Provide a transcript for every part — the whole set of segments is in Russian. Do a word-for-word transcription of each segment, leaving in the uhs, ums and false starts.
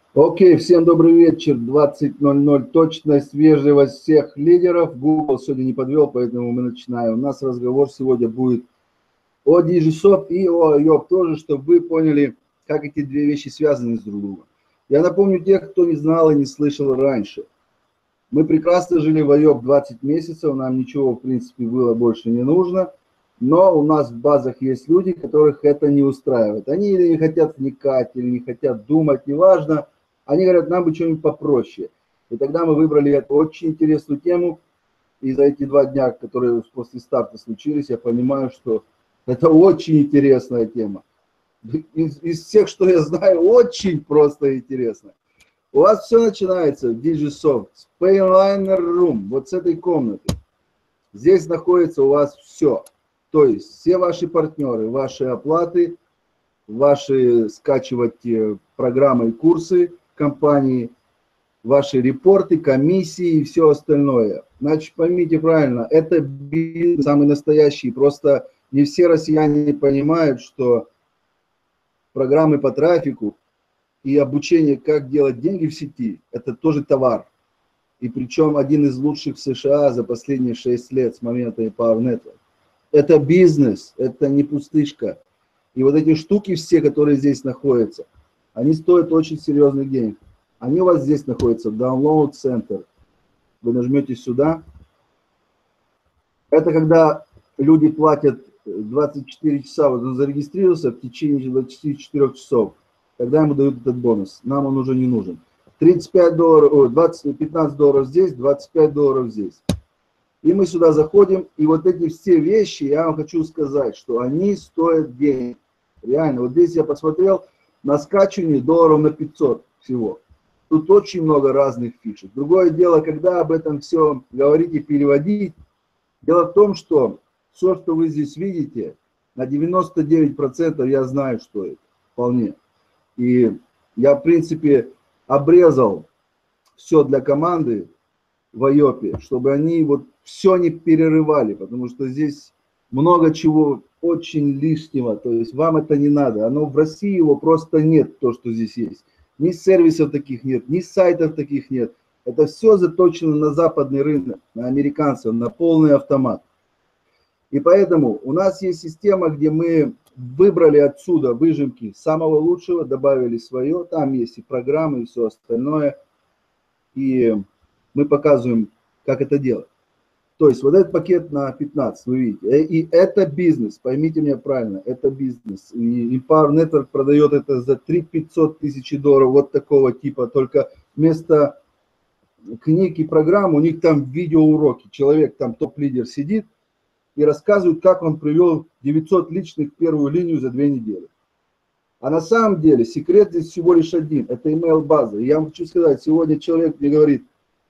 Окей, всем добрый вечер, двадцать ноль ноль, точность, вежливость всех лидеров. Google сегодня не подвел, поэтому мы начинаем. У нас разговор сегодня будет о Digisoft и о айоп тоже, чтобы вы поняли, как эти две вещи связаны с друг другом. Я напомню тех, кто не знал и не слышал раньше. Мы прекрасно жили в айоп двадцать месяцев, нам ничего, в принципе, было больше не нужно. Но у нас в базах есть люди, которых это не устраивает. Они или не хотят вникать, или не хотят думать, неважно. Они говорят, нам бы что-нибудь попроще. И тогда мы выбрали эту очень интересную тему. И за эти два дня, которые после старта случились, я понимаю, что это очень интересная тема. Из, из всех, что я знаю, очень просто интересно. У вас все начинается в Digisoft, с Payliner Room, вот с этой комнаты. Здесь находится у вас все. То есть все ваши партнеры, ваши оплаты, ваши скачивать программы и курсы компании, ваши репорты, комиссии и все остальное. Значит, поймите правильно, это бизнес самый настоящий. Просто не все россияне понимают, что программы по трафику и обучение, как делать деньги в сети, это тоже товар. И причем один из лучших в США за последние шесть лет с момента Empower Network. Это бизнес, это не пустышка. И вот эти штуки все, которые здесь находятся, они стоят очень серьезных денег. Они у вас здесь находятся, Download Center. Вы нажмете сюда. Это когда люди платят двадцать четыре часа, вот он зарегистрировался в течение двадцати четырёх часов. Тогда ему дают этот бонус. Нам он уже не нужен. тридцать пять долларов, двадцать, пятнадцать долларов здесь, двадцать пять долларов здесь. И мы сюда заходим, и вот эти все вещи, я вам хочу сказать, что они стоят денег. Реально, вот здесь я посмотрел на скачивание долларов на пятьсот всего. Тут очень много разных фишек. Другое дело, когда об этом все говорить и переводить. Дело в том, что все, что вы здесь видите, на девяносто девять процентов я знаю, что это вполне. И я, в принципе, обрезал все для команды в айопе, чтобы они вот все не перерывали, потому что здесь много чего очень лишнего, то есть вам это не надо. Оно в России его просто нет, то, что здесь есть. Ни сервисов таких нет, ни сайтов таких нет. Это все заточено на западный рынок, на американцев, на полный автомат. И поэтому у нас есть система, где мы выбрали отсюда выжимки самого лучшего, добавили свое, там есть и программы, и все остальное. И мы показываем, как это делать. То есть вот этот пакет на пятнадцать, вы видите. И это бизнес, поймите меня правильно, это бизнес. И Empower Network продает это за три пятьсот тысяч долларов вот такого типа, только вместо книг и программ у них там видеоуроки. Человек там топ-лидер сидит и рассказывает, как он привел девятьсот личных в первую линию за две недели. А на самом деле секрет здесь всего лишь один, это email база. И я вам хочу сказать, сегодня человек мне говорит,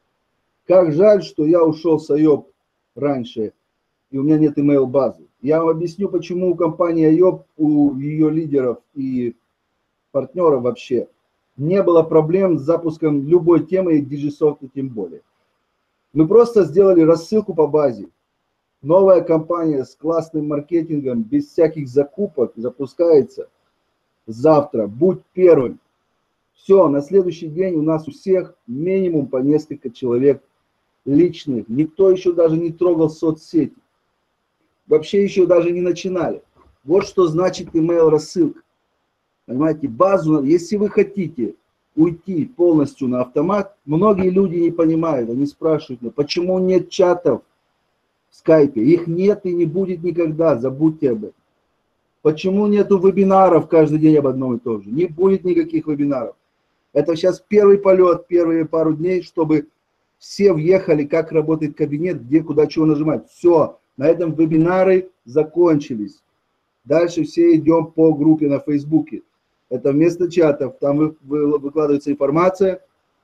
как жаль, что я ушел с айоп раньше, и у меня нет email базы. Я вам объясню, почему у компании айоп, у ее лидеров и партнеров вообще не было проблем с запуском любой темы, и Digisoft тем более. Мы просто сделали рассылку по базе. Новая компания с классным маркетингом, без всяких закупок запускается завтра. Будь первым. Все, на следующий день у нас у всех минимум по несколько человек личных. Никто еще даже не трогал соцсети. Вообще еще даже не начинали. Вот что значит email рассылка. Понимаете, базу, если вы хотите уйти полностью на автомат, многие люди не понимают, они спрашивают, ну, почему нет чатов в скайпе? Их нет и не будет никогда, забудьте об этом. Почему нету вебинаров каждый день об одном и том же? Не будет никаких вебинаров. Это сейчас первый полет, первые пару дней, чтобы все въехали, как работает кабинет, где, куда, чего нажимать. Все, на этом вебинары закончились. Дальше все идем по группе на Фейсбуке. Это вместо чатов, там вы, вы, выкладывается информация,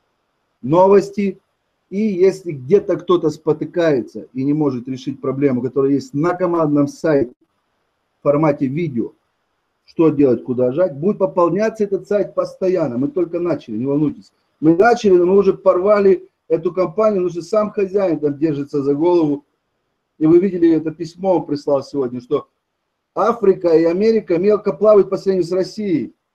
новости. И если где-то кто-то спотыкается и не может решить проблему, которая есть на командном сайте в формате видео, что делать, куда жать, будет пополняться этот сайт постоянно. Мы только начали, не волнуйтесь. Мы начали, но мы уже порвали эту компанию, потому что сам хозяин там держится за голову. И вы видели, это письмо он прислал сегодня, что Африка и Америка мелко плавают по сравнению с Россией.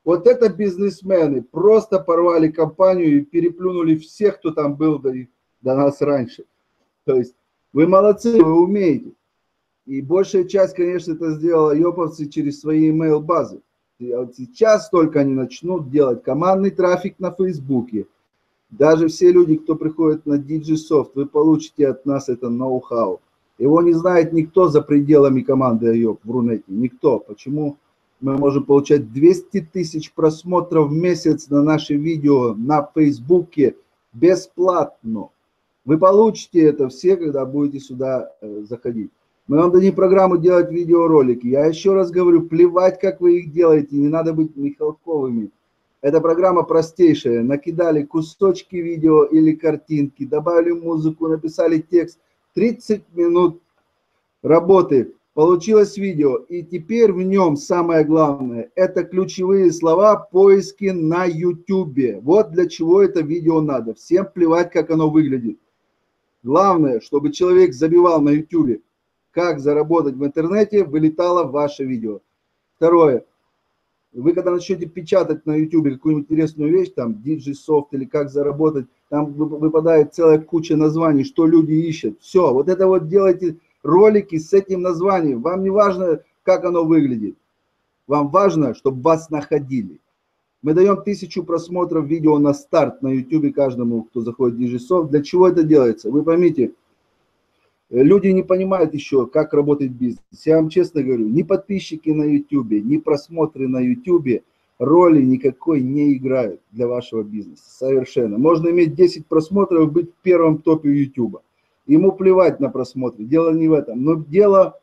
Вот это бизнесмены просто порвали компанию и переплюнули всех, кто там был до, до нас раньше. То есть вы молодцы, вы умеете. И большая часть, конечно, это сделала йоповцы через свои email-базы. И вот сейчас только они начнут делать командный трафик на Фейсбуке. Даже все люди, кто приходит на Digisoft, вы получите от нас это ноу-хау. Его не знает никто за пределами команды айоп в Рунете. Никто. Почему мы можем получать двести тысяч просмотров в месяц на наши видео на Фейсбуке бесплатно? Вы получите это все, когда будете сюда э, заходить. Мы вам дадим программу делать видеоролики. Я еще раз говорю, плевать, как вы их делаете, не надо быть Михалковыми. Эта программа простейшая. Накидали кусочки видео или картинки, добавили музыку, написали текст. тридцать минут работы. Получилось видео. И теперь в нем самое главное, это ключевые слова поиски на YouTube. Вот для чего это видео надо. Всем плевать, как оно выглядит. Главное, чтобы человек забивал на YouTube, как заработать в интернете, вылетало ваше видео. Второе. Вы когда начнете печатать на YouTube какую-нибудь интересную вещь, там Digisoft или как заработать, там выпадает целая куча названий, что люди ищут. Все, вот это вот делайте ролики с этим названием. Вам не важно, как оно выглядит. Вам важно, чтобы вас находили. Мы даем тысячу просмотров видео на старт на YouTube каждому, кто заходит в Digisoft. Для чего это делается? Вы поймите, люди не понимают еще, как работает бизнес. Я вам честно говорю, ни подписчики на YouTube, ни просмотры на YouTube роли никакой не играют для вашего бизнеса. Совершенно. Можно иметь десять просмотров и быть в первом топе YouTube. Ему плевать на просмотры. Дело не в этом. Но дело,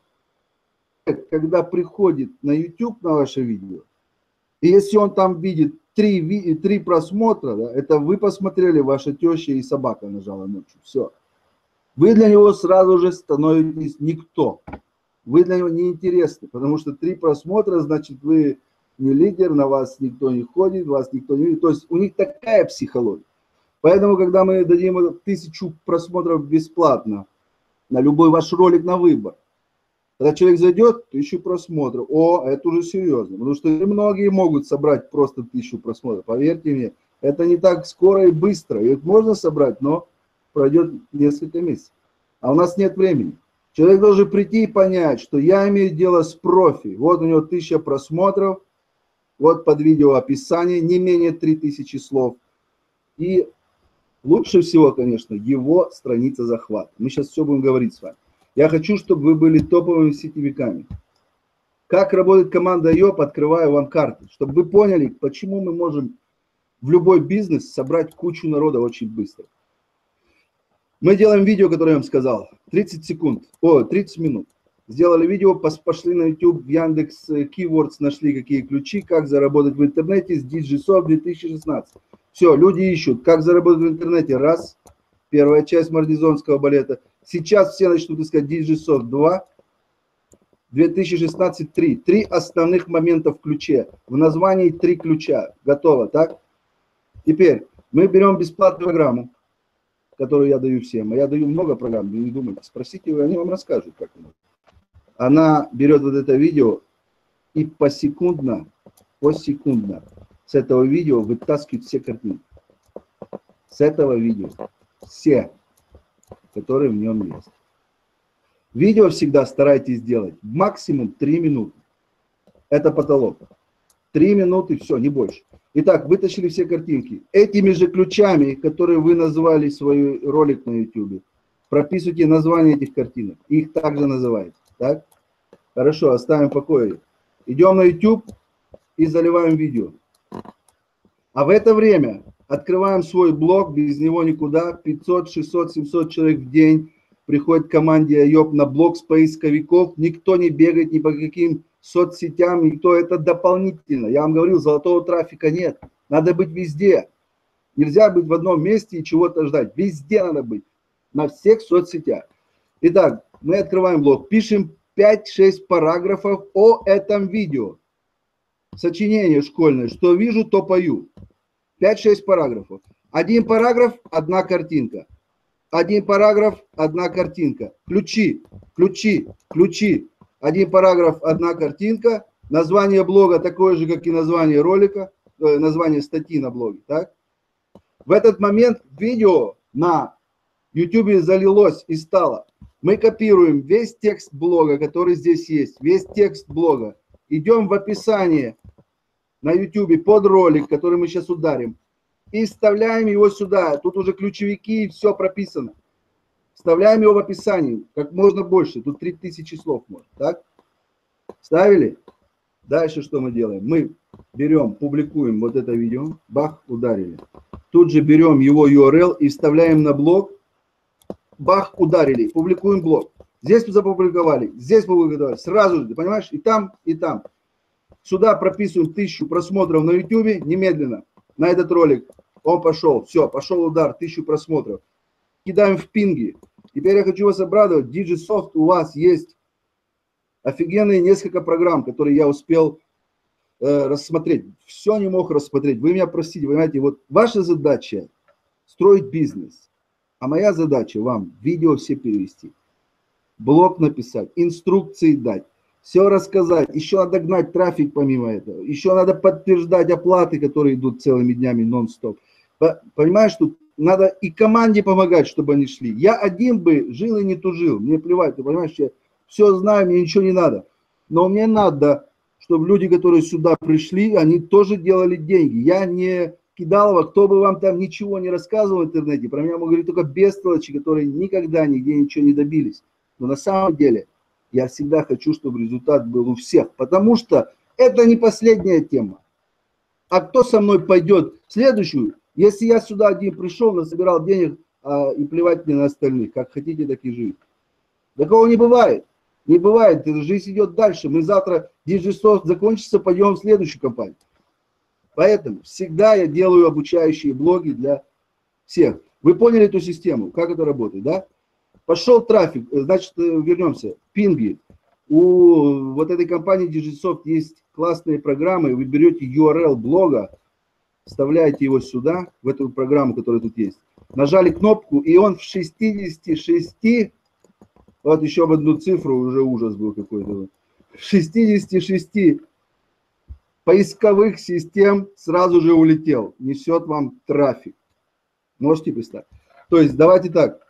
когда приходит на YouTube на ваше видео, и если он там видит три, три просмотра, да, это вы посмотрели, ваша теща и собака нажала ночью. Все. Вы для него сразу же становитесь никто. Вы для него неинтересны, потому что три просмотра, значит, вы не лидер, на вас никто не ходит, вас никто не видит. То есть у них такая психология. Поэтому, когда мы дадим тысячу просмотров бесплатно на любой ваш ролик на выбор, когда человек зайдет, тысячу просмотров. О, это уже серьезно, потому что многие могут собрать просто тысячу просмотров. Поверьте мне, это не так скоро и быстро. Их можно собрать, но пройдет несколько месяцев. А у нас нет времени. Человек должен прийти и понять, что я имею дело с профи. Вот у него тысяча просмотров, вот под видео описание, не менее три тысячи слов. И лучше всего, конечно, его страница захвата. Мы сейчас все будем говорить с вами. Я хочу, чтобы вы были топовыми сетевиками. Как работает команда айоп, открываю вам карты, чтобы вы поняли, почему мы можем в любой бизнес собрать кучу народа очень быстро. Мы делаем видео, которое я вам сказал, тридцать секунд, о, тридцать минут. Сделали видео, пошли на YouTube, в Яндекс Keywords, нашли какие ключи, как заработать в интернете с Digisoft две тысячи шестнадцать. Все, люди ищут, как заработать в интернете. Раз, первая часть мардизонского балета. Сейчас все начнут искать Digisoft два, две тысячи шестнадцать три. Три основных момента в ключе. В названии три ключа. Готово, так? Теперь мы берем бесплатную программу, которую я даю всем. Я даю много программ, не думайте. Спросите, они вам расскажут, как это. Она берет вот это видео и посекундно, посекундно с этого видео вытаскивает все картинки. С этого видео. Все, которые в нем есть. Видео всегда старайтесь делать максимум три минуты. Это потолок. три минуты, все, не больше. Итак, вытащили все картинки. Этими же ключами, которые вы назвали свой ролик на YouTube, прописывайте название этих картинок. Их также называют. Так? Хорошо, оставим в покое. Идем на YouTube и заливаем видео. А в это время открываем свой блог, без него никуда. пятьсот, шестьсот, семьсот человек в день приходит к команде айоп на блог с поисковиков. Никто не бегает ни по каким соцсетям, никто, это дополнительно. Я вам говорил, золотого трафика нет. Надо быть везде. Нельзя быть в одном месте и чего-то ждать. Везде надо быть. На всех соцсетях. Итак, мы открываем блог, пишем пять-шесть параграфов о этом видео. Сочинение школьное. Что вижу, то пою. пять-шесть параграфов. Один параграф, одна картинка. Один параграф, одна картинка. Ключи, ключи, ключи. Один параграф, одна картинка. Название блога такое же, как и название ролика, э, название статьи на блоге. Так? В этот момент видео на YouTube залилось и стало. Мы копируем весь текст блога, который здесь есть, весь текст блога. Идем в описание на YouTube под ролик, который мы сейчас ударим, и вставляем его сюда. Тут уже ключевики, все прописано. Вставляем его в описание, как можно больше. Тут три тысячи слов может. Так? Ставили? Дальше что мы делаем? Мы берем, публикуем вот это видео, бах, ударили. Тут же берем его ю ар эл и вставляем на блог, бах, ударили, публикуем блог. Здесь запубликовали, здесь публиковали, сразу же, понимаешь, и там, и там. Сюда прописываем тысячу просмотров на YouTube немедленно, на этот ролик. Он пошел, все, пошел удар, тысячу просмотров. Кидаем в пинги. Теперь я хочу вас обрадовать, Digisoft, у вас есть офигенные несколько программ, которые я успел э, рассмотреть. Все не мог рассмотреть. Вы меня простите, понимаете, вот ваша задача строить бизнес, а моя задача вам видео все перевести, блог написать, инструкции дать, все рассказать. Еще надо гнать трафик помимо этого. Еще надо подтверждать оплаты, которые идут целыми днями нон-стоп. Понимаешь, тут надо и команде помогать, чтобы они шли. Я один бы жил и не тужил. Мне плевать, ты понимаешь, я все знаю, мне ничего не надо. Но мне надо, чтобы люди, которые сюда пришли, они тоже делали деньги. Я не Кидалова, кто бы вам там ничего не рассказывал в интернете. Про меня могут говорить только бестолочи, которые никогда нигде ничего не добились. Но на самом деле я всегда хочу, чтобы результат был у всех. Потому что это не последняя тема. А кто со мной пойдет в следующую? Если я сюда один пришел, насобирал денег а, и плевать мне на остальных. Как хотите, так и живите. Такого не бывает. Не бывает. Жизнь идет дальше. Мы завтра, Digisoft закончится, пойдем в следующую компанию. Поэтому всегда я делаю обучающие блоги для всех. Вы поняли эту систему, как это работает, да? Пошел трафик, значит, вернемся. Пинги. У вот этой компании Digisoft есть классные программы. Вы берете ю ар эл блога, вставляете его сюда, в эту программу, которая тут есть. Нажали кнопку, и он в шестидесяти шести, вот еще в одну цифру, уже ужас был какой-то. В шестидесяти шести поисковых систем сразу же улетел. Несет вам трафик. Можете представить? То есть, давайте так.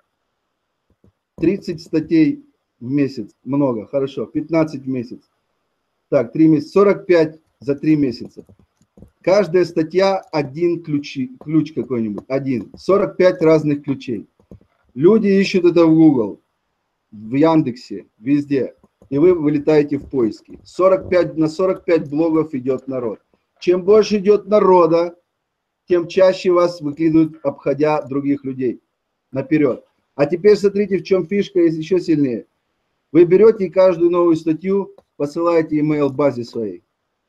тридцать статей в месяц. Много. Хорошо. пятнадцать в месяц. Так, три месяца. сорок пять за три месяца. Каждая статья один ключ, ключ какой-нибудь. Один. сорок пять разных ключей. Люди ищут это в Google, в Яндексе, везде. И вы вылетаете в поиски. сорок пять, на сорок пять блогов идет народ. Чем больше идет народа, тем чаще вас выкидывают, обходя других людей. Наперед. А теперь смотрите, в чем фишка есть еще сильнее. Вы берете каждую новую статью, посылаете email базе своей.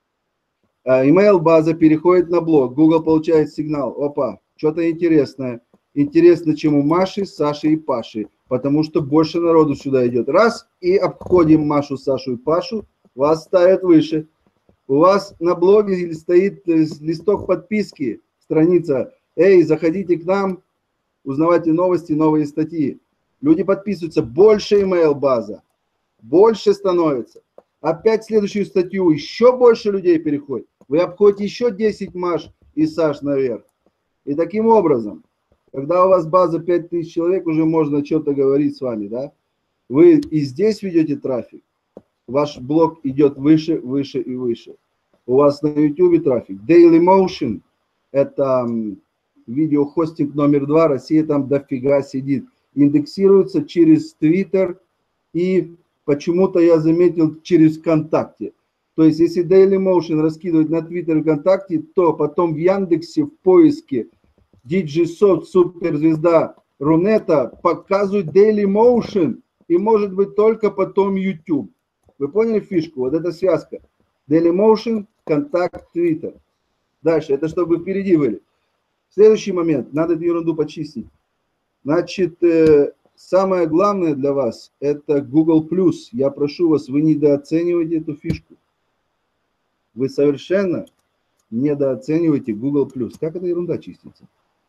Email база переходит на блог. Google получает сигнал. Опа, что-то интересное. Интересно, чему Маши, Саши и Паши. Потому что больше народу сюда идет. Раз, и обходим Машу, Сашу и Пашу. Вас ставят выше. У вас на блоге стоит листок подписки, страница. Эй, заходите к нам, узнавайте новости, новые статьи. Люди подписываются. Больше email база. Больше становится. Опять следующую статью. Еще больше людей переходит. Вы обходите еще десять Маш и Саш наверх. И таким образом, когда у вас база пять тысяч человек, уже можно что-то говорить с вами, да? Вы и здесь ведете трафик. Ваш блог идет выше, выше и выше. У вас на YouTube трафик. Dailymotion – это видеохостинг номер два. Россия там дофига сидит. Индексируется через Twitter и почему-то я заметил через ВКонтакте. То есть, если Dailymotion раскидывать на Twitter и ВКонтакте, то потом в Яндексе в поиске Digisoft суперзвезда Рунета показывает Dailymotion и может быть только потом YouTube. Вы поняли фишку? Вот эта связка. Dailymotion, контакт, Twitter. Дальше. Это чтобы вы впереди были. Следующий момент. Надо эту ерунду почистить. Значит, э, самое главное для вас это Google плюс. Я прошу вас, вы недооцениваете эту фишку. Вы совершенно недооцениваете Google плюс. Как эта ерунда чистится?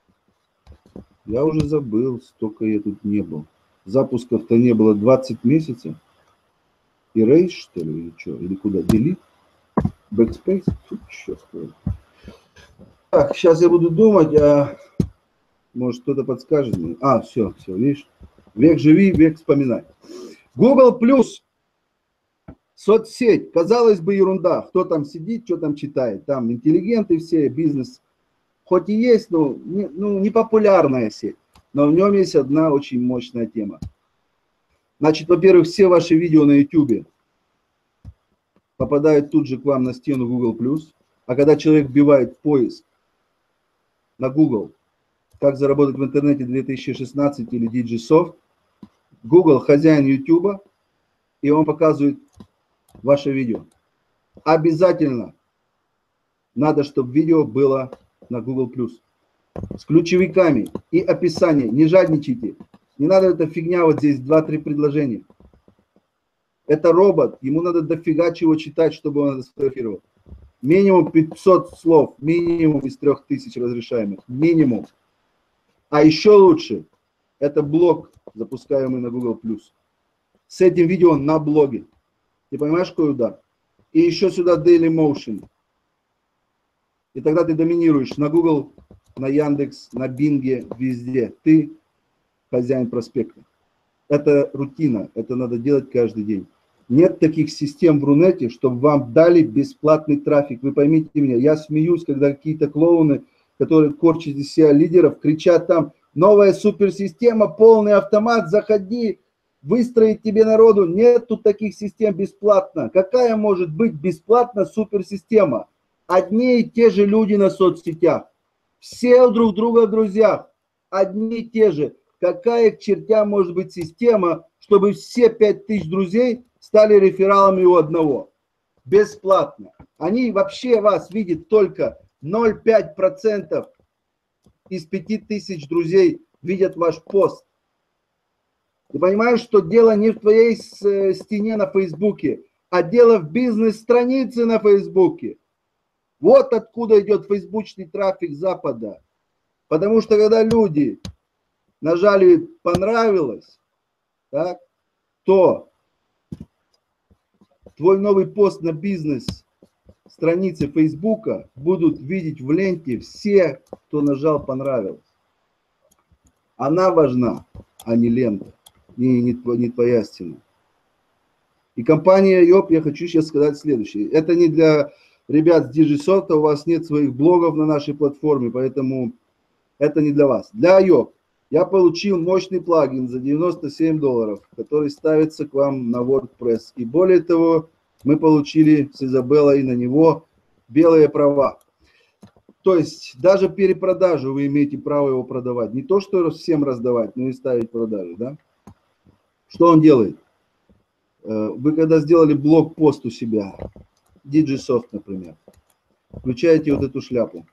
Я уже забыл, столько я тут не был. Запусков-то не было двадцать месяцев. Erase, что ли, или что? Или куда? Delete? Backspace. Так, сейчас я буду думать, а может кто-то подскажет мне. А, все, все, видишь. Век живи, век вспоминай. Google Plus. Соцсеть. Казалось бы, ерунда. Кто там сидит, что там читает. Там интеллигенты все, бизнес. Хоть и есть, но не, ну, не популярная сеть. Но в нем есть одна очень мощная тема. Значит, во-первых, все ваши видео на YouTube попадают тут же к вам на стену Google Plus. А когда человек вбивает поиск на Google, как заработать в интернете две тысячи шестнадцать или Digisoft, Google хозяин YouTube, и он показывает ваше видео. Обязательно надо, чтобы видео было на Google Plus. С ключевиками и описанием. Не жадничайте. Не надо эта фигня, вот здесь два-три предложения. Это робот, ему надо дофига чего читать, чтобы он это сфотографировал. Минимум пятьсот слов, минимум из трех тысяч разрешаемых. Минимум. А еще лучше, это блог, запускаемый на Google Plus. С этим видео на блоге. Ты понимаешь, какой удар? И еще сюда Dailymotion. И тогда ты доминируешь на Google, на Яндекс, на Бинге, везде. Ты хозяин проспекта. Это рутина, это надо делать каждый день. Нет таких систем в Рунете, чтобы вам дали бесплатный трафик. Вы поймите меня, я смеюсь, когда какие-то клоуны, которые корчат из себя лидеров, кричат там: новая суперсистема, полный автомат, заходи, выстроить тебе народу. Нет тут таких систем бесплатно. Какая может быть бесплатно суперсистема? Одни и те же люди на соцсетях. Все друг друга в друзьях. Одни и те же. Какая к чертям может быть система, чтобы все пять тысяч друзей стали рефералами у одного? Бесплатно. Они вообще вас видят только ноль целых пять десятых процента из пяти тысяч друзей видят ваш пост. Ты понимаешь, что дело не в твоей стене на Фейсбуке, а дело в бизнес-странице на Фейсбуке. Вот откуда идет фейсбучный трафик Запада. Потому что когда люди нажали «понравилось», так, то твой новый пост на бизнес странице Фейсбука будут видеть в ленте все, кто нажал «понравилось». Она важна, а не лента, не, не, не твоя стена. И компания Йоп, я хочу сейчас сказать следующее. Это не для ребят с Digisoft, у вас нет своих блогов на нашей платформе, поэтому это не для вас. Для Йоп я получил мощный плагин за девяносто семь долларов, который ставится к вам на WordPress. И более того, мы получили с Изабеллой на него белые права. То есть даже перепродажу вы имеете право его продавать. Не то, что всем раздавать, но и ставить в продажу. Да? Что он делает? Вы когда сделали блог-пост у себя, Digisoft, например, включаете вот эту шляпу.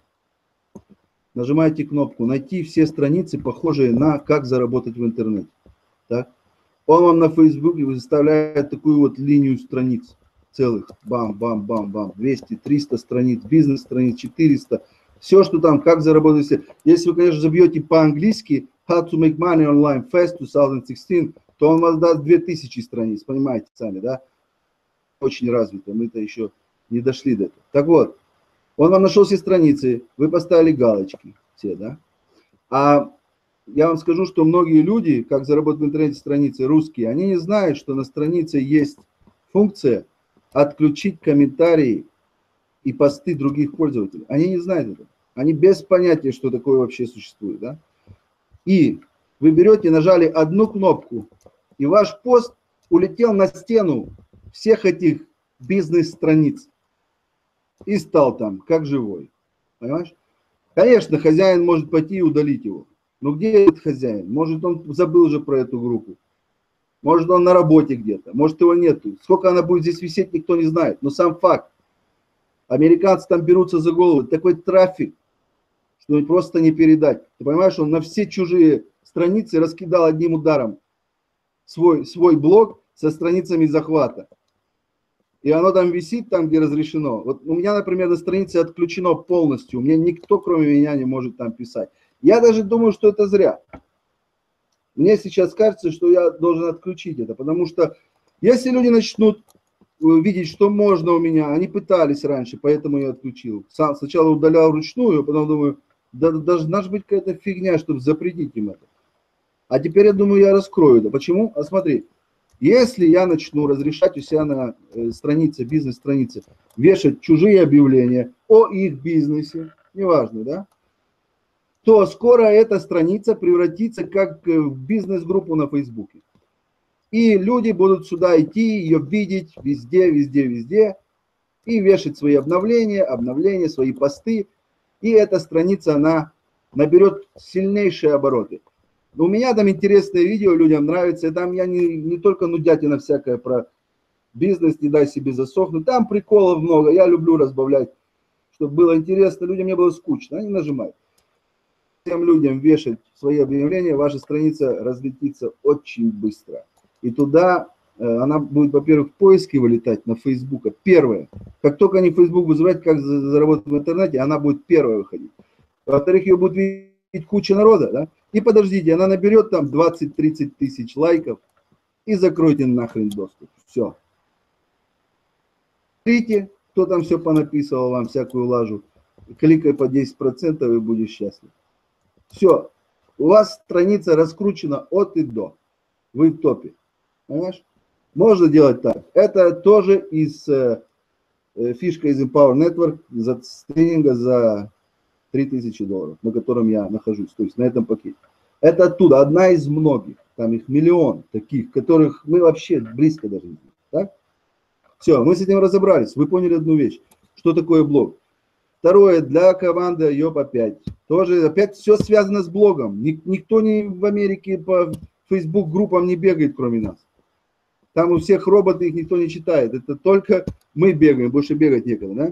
Нажимаете кнопку «Найти все страницы, похожие на «Как заработать в интернете». Так? Он вам на Фейсбуке выставляет такую вот линию страниц целых. Бам-бам-бам-бам. двести-триста страниц, бизнес-страниц, четыреста. Все, что там, как заработать. Если вы, конечно, забьете по-английски «How to make money online fast две тысячи шестнадцать», то он вам даст две тысячи страниц. Понимаете сами, да? Очень развито. Мы-то еще не дошли до этого. Так вот. Он вам нашел все страницы, вы поставили галочки, все, да? А я вам скажу, что многие люди, как заработать в интернете страницы русские, они не знают, что на странице есть функция отключить комментарии и посты других пользователей. Они не знают этого. Они без понятия, что такое вообще существует, да? И вы берете, нажали одну кнопку, и ваш пост улетел на стену всех этих бизнес-страниц. И стал там, как живой. Понимаешь? Конечно, хозяин может пойти и удалить его. Но где этот хозяин? Может, он забыл уже про эту группу. Может, он на работе где-то. Может, его нету. Сколько она будет здесь висеть, никто не знает. Но сам факт. Американцы там берутся за голову. Такой трафик, что просто не передать. Ты понимаешь, он на все чужие страницы раскидал одним ударом свой, свой блог со страницами захвата. И оно там висит, там, где разрешено. Вот у меня, например, на странице отключено полностью. У меня никто, кроме меня, не может там писать. Я даже думаю, что это зря. Мне сейчас кажется, что я должен отключить это. Потому что если люди начнут видеть, что можно у меня. Они пытались раньше, поэтому я отключил. Сам сначала удалял вручную, а потом думаю, да, должна же быть какая-то фигня, чтобы запретить им это. А теперь я думаю, я раскрою это. Почему? А смотри, если я начну разрешать у себя на э, странице, бизнес-странице, вешать чужие объявления о их бизнесе, неважно, да, то скоро эта страница превратится как в бизнес-группу на Фейсбуке. И люди будут сюда идти, ее видеть везде, везде, везде, и вешать свои обновления, обновления, свои посты. И эта страница, она наберет сильнейшие обороты. У меня там интересные видео, людям нравится. И там я не, не только нудятина всякая про бизнес, не дай себе засохнуть. Там приколов много, я люблю разбавлять, чтобы было интересно, людям не было скучно. Они нажимают. Всем людям вешать свои объявления, ваша страница разлетится очень быстро. И туда она будет, во-первых, в поиске вылетать на Фейсбука. Первое. Как только они Facebook вызывают, как заработать в интернете, она будет первая выходить. Во-вторых, ее будет видеть куча народа, да? И подождите, она наберет там двадцать-тридцать тысяч лайков и закройте нахрен доступ. Все. Смотрите, кто там все понаписывал вам, всякую лажу. Кликай по десять процентов и будешь счастлив. Все. У вас страница раскручена от и до. Вы в топе. Понимаешь? Можно делать так. Это тоже из э, фишка из Empower Network за тренинга за три тысячи долларов, на котором я нахожусь, то есть на этом пакете. Это оттуда, одна из многих, там их миллион таких, которых мы вообще близко даже не знаем. Так? Все, мы с этим разобрались, вы поняли одну вещь, что такое блог. Второе, для команды йоп опять. Тоже опять все связано с блогом. Никто не в Америке по Facebook группам не бегает, кроме нас. Там у всех роботы, их никто не читает. Это только мы бегаем, больше бегать некогда, да?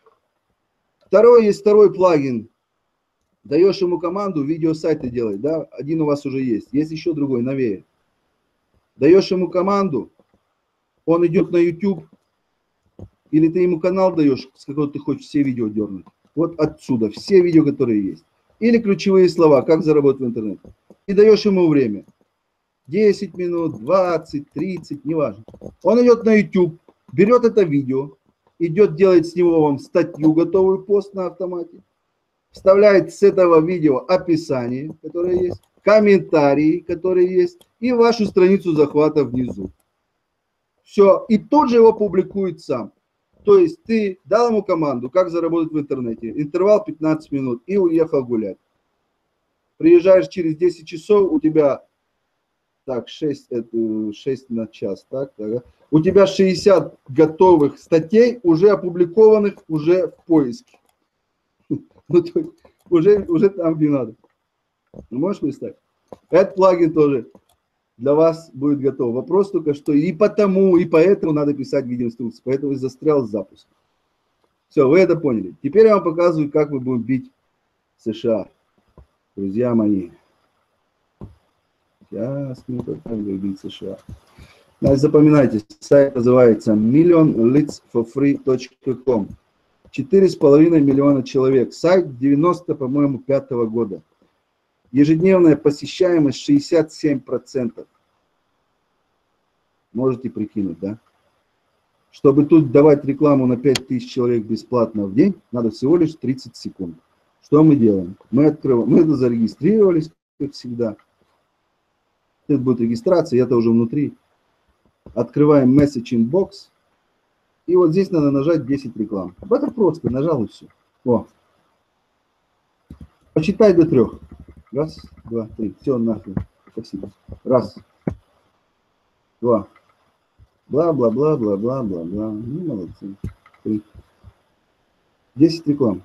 Второй, есть второй плагин. Даешь ему команду, видеосайты делать, да? Один у вас уже есть. Есть еще другой, новее. Даешь ему команду, он идет на YouTube, или ты ему канал даешь, с которого ты хочешь все видео дернуть. Вот отсюда, все видео, которые есть. Или ключевые слова, как заработать в интернете. И даешь ему время. десять минут, двадцать, тридцать, неважно. Он идет на YouTube, берет это видео, идет делать с него вам статью, готовую пост на автомате, вставляет с этого видео описание, которое есть, комментарии, которые есть, и вашу страницу захвата внизу. Все, и тут же его публикует сам. То есть ты дал ему команду, как заработать в интернете, интервал пятнадцать минут, и уехал гулять. Приезжаешь через десять часов, у тебя... Так, шесть, шесть на час, так, так. У тебя шестьдесят готовых статей, уже опубликованных, уже в поиске. Ну, то есть, уже, уже там, где надо. Ну, можешь представить? Этот плагин тоже для вас будет готов. Вопрос только, что и потому, и поэтому надо писать видеоинструкции. Поэтому и застрял запуск. Все, вы это поняли. Теперь я вам показываю, как мы будем бить США. Друзья мои. Сейчас мы попробуем бить США. Значит, запоминайте, сайт называется миллион лидс фор фри точка ком. Четыре с половиной миллиона человек. Сайт девяносто, по-моему, пятого года. Ежедневная посещаемость шестьдесят семь процентов. Можете прикинуть, да? Чтобы тут давать рекламу на пять тысяч человек бесплатно в день, надо всего лишь тридцать секунд. Что мы делаем? Мы открываем, мы это зарегистрировались, как всегда. Это будет регистрация, я-то уже внутри. Открываем Message Inbox. И вот здесь надо нажать десять реклам. Это просто, нажал и все. О. Посчитай до трех. Раз, два, три. Все, нахрен. Спасибо. Раз. Два. Бла-бла-бла-бла-бла-бла-бла. Ну, молодцы. Три. десять реклам.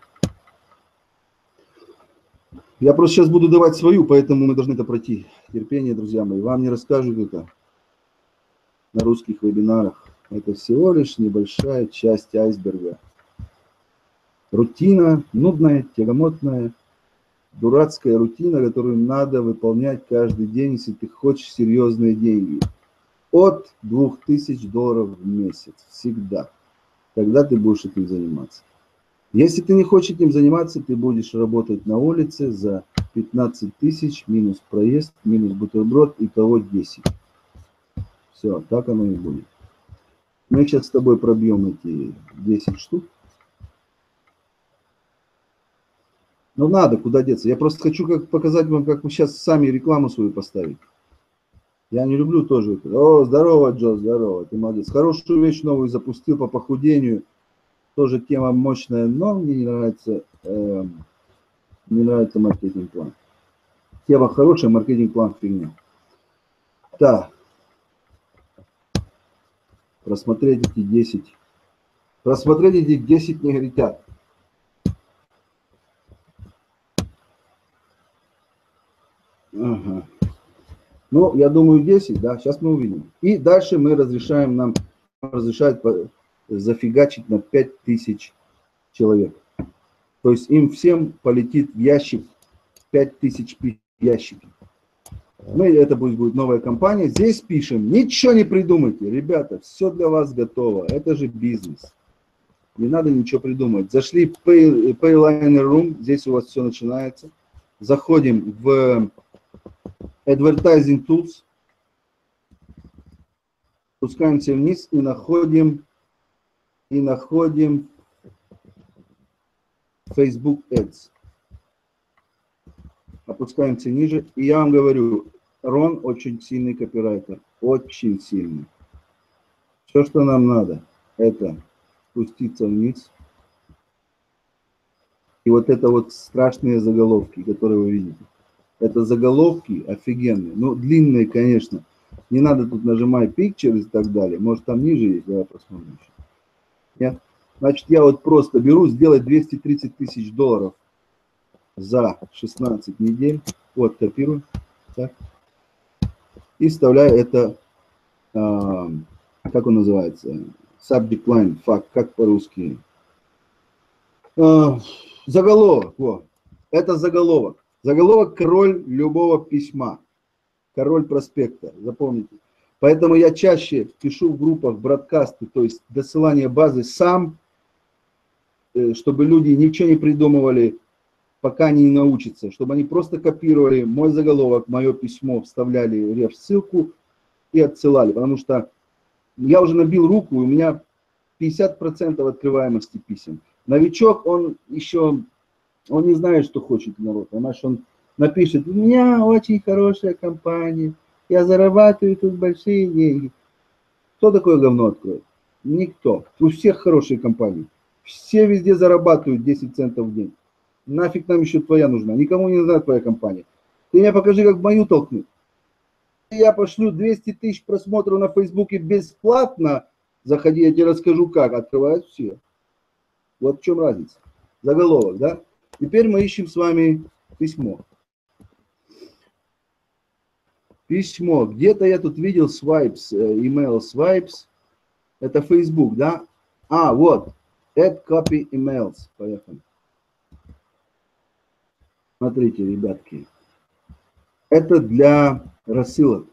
Я просто сейчас буду давать свою, поэтому мы должны это пройти. Терпение, друзья мои. Вам не расскажут это на русских вебинарах. Это всего лишь небольшая часть айсберга. Рутина, нудная, тягомотная, дурацкая рутина, которую надо выполнять каждый день, если ты хочешь серьезные деньги. От двух тысяч долларов в месяц. Всегда. Тогда ты будешь этим заниматься. Если ты не хочешь этим заниматься, ты будешь работать на улице за пятнадцать тысяч, минус проезд, минус бутерброд, итого десять. Все, так оно и будет. Мы сейчас с тобой пробьем эти десять штук. Но надо, куда деться. Я просто хочу как показать вам, как вы сейчас сами рекламу свою поставите. Я не люблю тоже. О, здорово, Джо, здорово, ты молодец. Хорошую вещь новую запустил по похудению. Тоже тема мощная, но мне не нравится, э, не нравится маркетинг-план. Тема хорошая, маркетинг-план фигня. Так. Просмотреть эти десять. Просмотреть эти десять негритят. Ага. Ну, я думаю, десять, да, сейчас мы увидим. И дальше мы разрешаем, нам разрешают зафигачить на пять тысяч человек. То есть им всем полетит в ящик пять тысяч ящиков. Мы, это пусть будет новая компания. Здесь пишем, ничего не придумайте, ребята, все для вас готово. Это же бизнес. Не надо ничего придумать. Зашли в Pay, Payliner Room, здесь у вас все начинается. Заходим в Advertising Tools, спускаемся вниз и находим, и находим Facebook Ads. Опускаемся ниже, и я вам говорю, Рон очень сильный копирайтер, очень сильный. Все, что нам надо, это спуститься вниз. И вот это вот страшные заголовки, которые вы видите. Это заголовки офигенные, ну длинные, конечно. Не надо тут нажимать Pictures и так далее. Может там ниже есть, давай посмотрим. Нет? Значит, я вот просто беру сделать двести тридцать тысяч долларов за шестнадцать недель. Вот, копирую. Так. И вставляю это, э, как он называется, subject line, факт, как по-русски. Э, заголовок, вот. Это заголовок. Заголовок король любого письма. Король проспекта, запомните. Поэтому я чаще пишу в группах бродкасты, то есть досылание базы сам, чтобы люди ничего не придумывали, пока не научатся, чтобы они просто копировали мой заголовок, мое письмо, вставляли реф-ссылку и отсылали. Потому что я уже набил руку, и у меня пятьдесят процентов открываемости писем. Новичок, он еще, он не знает, что хочет народ, понимаешь, он напишет, у меня очень хорошая компания, я зарабатываю тут большие деньги. Кто такое говно откроет? Никто. У всех хорошие компании. Все везде зарабатывают десять центов в день. Нафиг нам еще твоя нужна? Никому не нужна твоя компания. Ты мне покажи, как мою толкнуть. Я пошлю двести тысяч просмотров на Фейсбуке бесплатно. Заходи, я тебе расскажу как. Открывают все. Вот в чем разница. Заголовок, да? Теперь мы ищем с вами письмо. Письмо. Где-то я тут видел swipes, email swipes. Это Facebook, да? А, вот. Add copy emails. Поехали. Смотрите, ребятки. Это для рассылок.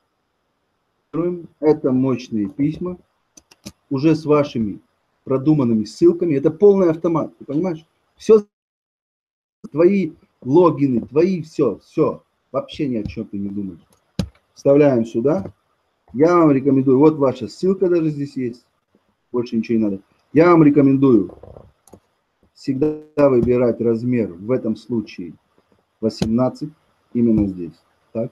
Это мощные письма. Уже с вашими продуманными ссылками. Это полный автомат. Ты понимаешь? Все. Твои логины, твои все. Все. Вообще ни о чем ты не думаешь. Вставляем сюда. Я вам рекомендую. Вот ваша ссылка даже здесь есть. Больше ничего не надо. Я вам рекомендую всегда выбирать размер, в этом случае восемнадцать, именно здесь. Так.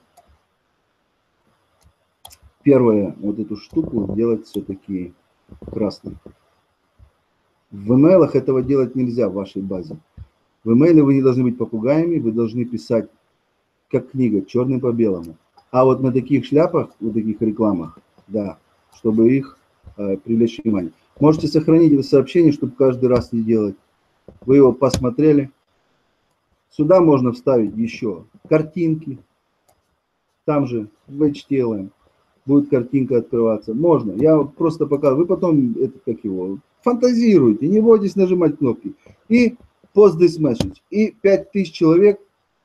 Первое, вот эту штуку делать все-таки красной. В имейлах этого делать нельзя в вашей базе. В имейле вы не должны быть попугаями, вы должны писать как книга, черным по белому. А вот на таких шляпах, вот таких рекламах, да, чтобы их э, привлечь внимание. Можете сохранить это сообщение, чтобы каждый раз не делать. Вы его посмотрели. Сюда можно вставить еще картинки. Там же в эйч ти эл эм будет картинка открываться. Можно. Я просто показываю. Вы потом, это как его, фантазируйте. Не бойтесь нажимать кнопки. И post this message. И пять тысяч человек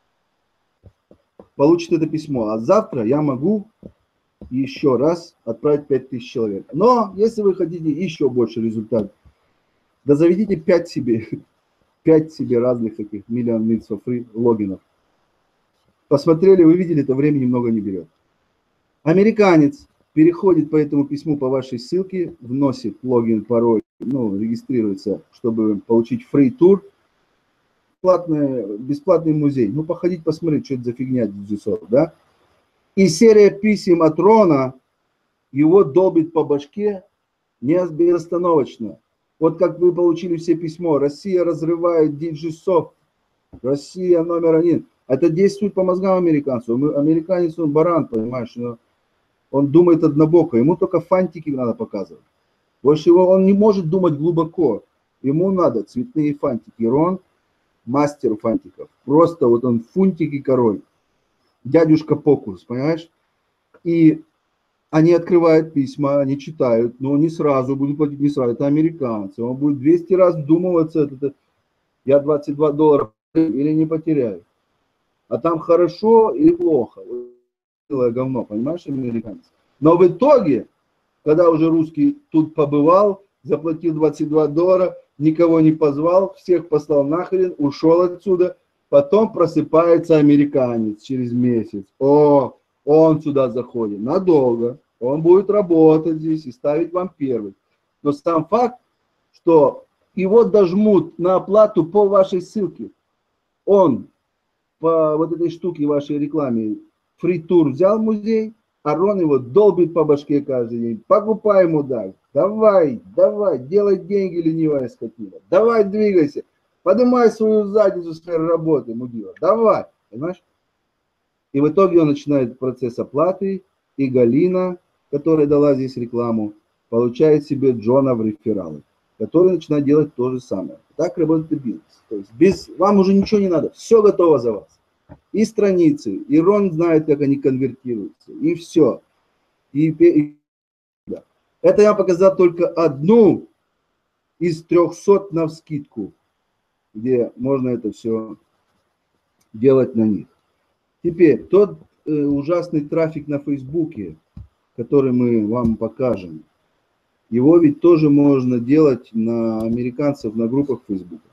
получит это письмо. А завтра я могу еще раз отправить пять тысяч человек. Но если вы хотите еще больше результат, да заведите пять себе, пять себе разных таких миллион leads for free логинов. Посмотрели, вы видели, это времени много не берет. Американец переходит по этому письму по вашей ссылке, вносит логин, пароль, ну, регистрируется, чтобы получить free тур, бесплатный, бесплатный музей. Ну, походить, посмотреть, что это за фигня диджисов, да? И серия писем от Рона его долбит по башке не безостановочно. Вот как вы получили все письмо, Россия разрывает диджисов, Россия номер один. Это действует по мозгам американцу. Американец, он баран, понимаешь, но он думает однобоко, ему только фантики надо показывать. Больше его он не может думать глубоко. Ему надо цветные фантики. Рон мастер фантиков. Просто вот он фунтик и король. Дядюшка Покус, понимаешь? И они открывают письма, они читают, но не сразу будут платить, не сразу. Это американцы. Он будет двести раз вдумываться, это, я двадцать два доллара или не потеряю. А там хорошо или плохо. Говно, понимаешь, американцы? Но в итоге, когда уже русский тут побывал, заплатил двадцать два доллара, никого не позвал, всех послал нахрен, ушел отсюда, потом просыпается американец через месяц. О, он сюда заходит надолго, он будет работать здесь и ставить вам первый. Но сам факт, что его дожмут на оплату по вашей ссылке, он по вот этой штуке вашей рекламе фри-тур взял в музей, а Рон его долбит по башке каждый день. Покупай, мудак, давай, давай, делай деньги, ленивая скотина. Давай, двигайся, поднимай свою задницу с работы, мудила, давай, понимаешь? И в итоге он начинает процесс оплаты, и Галина, которая дала здесь рекламу, получает себе Джона в рефералы, который начинает делать то же самое. Так работает бизнес. То есть без, вам уже ничего не надо, все готово за вас. И страницы, и Рон знает, как они конвертируются, и все. И, и, да. Это я показал только одну из трехсот навскидку, где можно это все делать на них. Теперь, тот э, ужасный трафик на Фейсбуке, который мы вам покажем, его ведь тоже можно делать на американцев, на группах Фейсбука.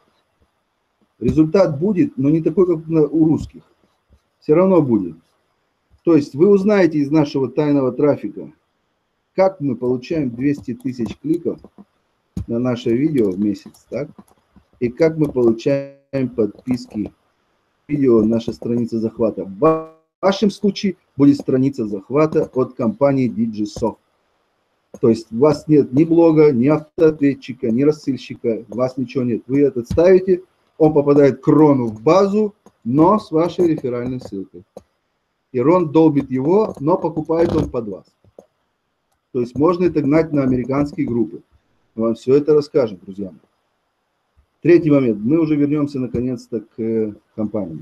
Результат будет, но не такой, как у русских. Все равно будет. То есть вы узнаете из нашего тайного трафика, как мы получаем двести тысяч кликов на наше видео в месяц, так? И как мы получаем подписки. Видео, наша страница захвата. В вашем случае будет страница захвата от компании диджисофт. То есть у вас нет ни блога, ни автоответчика, ни рассылщика, у вас ничего нет. Вы этот ставите, он попадает к Рону в базу, но с вашей реферальной ссылкой. И Рон долбит его, но покупает он под вас. То есть можно это гнать на американские группы. Мы вам все это расскажем, друзья мои. Третий момент. Мы уже вернемся наконец-то к э, компании.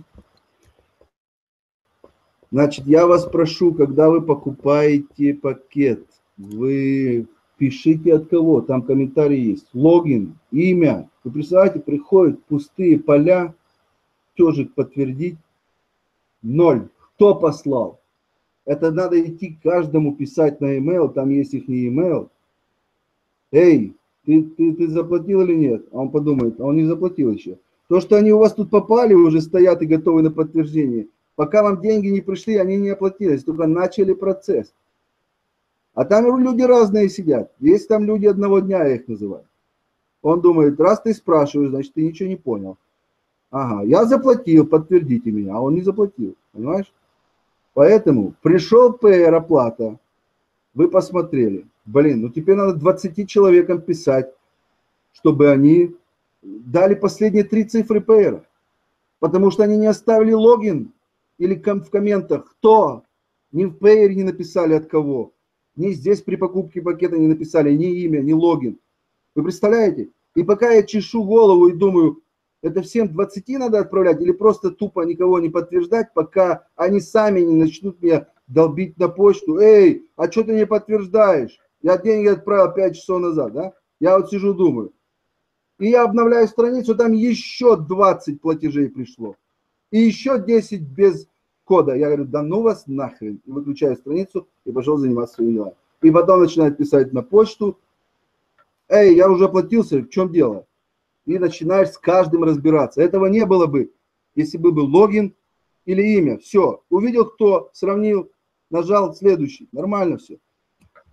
Значит, я вас прошу, когда вы покупаете пакет, вы пишите от кого, там комментарий есть, логин, имя. Вы представляете, приходят пустые поля, тоже подтвердить, ноль. Кто послал? Это надо идти каждому писать на e-mail, там есть их e-mail. Эй, ты, ты, ты заплатил или нет? А он подумает, а он не заплатил еще. То, что они у вас тут попали, уже стоят и готовы на подтверждение. Пока вам деньги не пришли, они не оплатились, только начали процесс. А там люди разные сидят. Есть там люди одного дня, я их называю. Он думает, раз ты спрашиваешь, значит, ты ничего не понял. Ага, я заплатил, подтвердите меня, а он не заплатил, понимаешь? Поэтому пришел пэ эр оплата, вы посмотрели. Блин, ну теперь надо двадцати человекам писать, чтобы они дали последние три цифры пэ эр. Потому что они не оставили логин или в комментах, кто. Ни в пэ эр не написали от кого. Ни здесь при покупке пакета не написали ни имя, ни логин. Вы представляете? И пока я чешу голову и думаю, это всем двадцати надо отправлять или просто тупо никого не подтверждать, пока они сами не начнут меня долбить на почту. Эй, а что ты не подтверждаешь? Я деньги отправил пять часов назад, да? Я вот сижу, думаю. И я обновляю страницу, там еще двадцать платежей пришло. И еще десять без кода. Я говорю, да ну вас нахрен. И выключаю страницу и пошел заниматься своими делами. И потом начинает писать на почту. Эй, я уже оплатился, в чем дело? И начинаешь с каждым разбираться. Этого не было бы, если бы был логин или имя. Все. Увидел кто, сравнил, нажал следующий. Нормально все.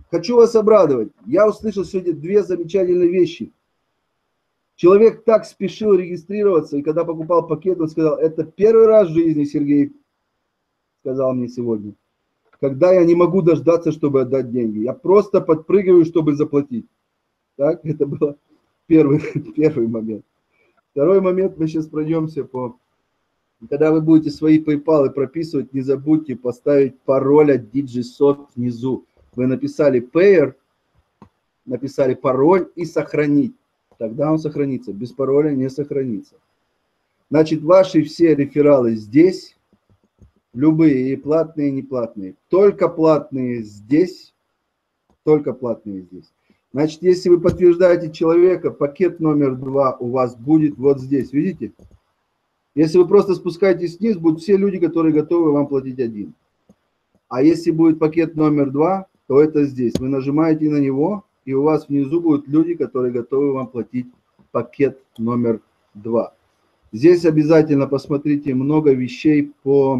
хочу вас обрадовать. Я услышал сегодня две замечательные вещи. Человек так спешил регистрироваться, и когда покупал пакет, он сказал, это первый раз в жизни, Сергей, сказал мне сегодня, когда я не могу дождаться, чтобы отдать деньги. Я просто подпрыгиваю, чтобы заплатить. Так, это был первый, первый момент. Второй момент, мы сейчас пройдемся по... Когда вы будете свои PayPal прописывать, не забудьте поставить пароль от Digisoft внизу. Вы написали Payer, написали пароль и сохранить. Тогда он сохранится. Без пароля не сохранится. Значит, ваши все рефералы здесь. Любые, и платные, и неплатные. Только платные здесь. Только платные здесь. Значит, если вы подтверждаете человека, пакет номер два у вас будет вот здесь. Видите? Если вы просто спускаетесь вниз, будут все люди, которые готовы вам платить один. А если будет пакет номер два, то это здесь. Вы нажимаете на него, и у вас внизу будут люди, которые готовы вам платить пакет номер два. Здесь обязательно посмотрите много вещей по,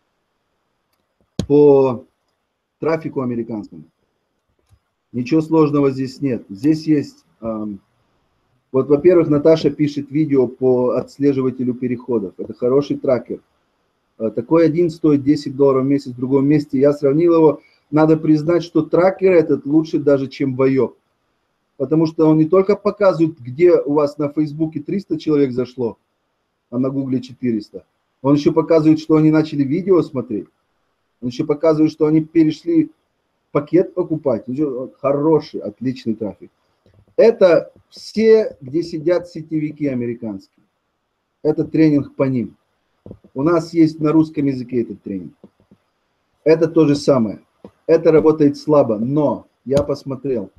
по трафику американскому. Ничего сложного здесь нет. Здесь есть... Эм, вот, во-первых, Наташа пишет видео по отслеживателю переходов. Это хороший трекер. Такой один стоит десять долларов в месяц в другом месте. Я сравнил его. Надо признать, что трекер этот лучше даже, чем Вайо. Потому что он не только показывает, где у вас на Фейсбуке триста человек зашло, а на Гугле четыреста. Он еще показывает, что они начали видео смотреть. Он еще показывает, что они перешли пакет покупать. Хороший, отличный трафик. Это все, где сидят сетевики американские. Это тренинг по ним. У нас есть на русском языке этот тренинг. Это то же самое. Это работает слабо, но я посмотрел.